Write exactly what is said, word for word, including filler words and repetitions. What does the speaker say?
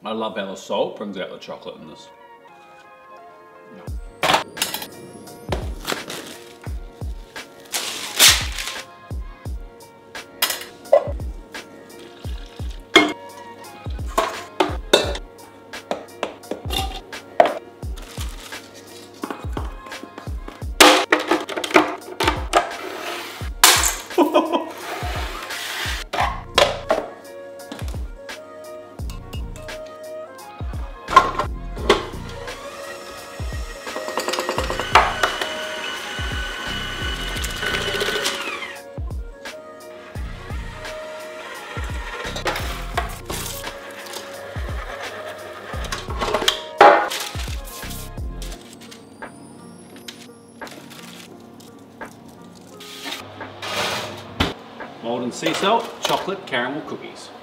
I love how the salt brings out the chocolate in this. Maldon Sea Salt Chocolate Caramel Cookies.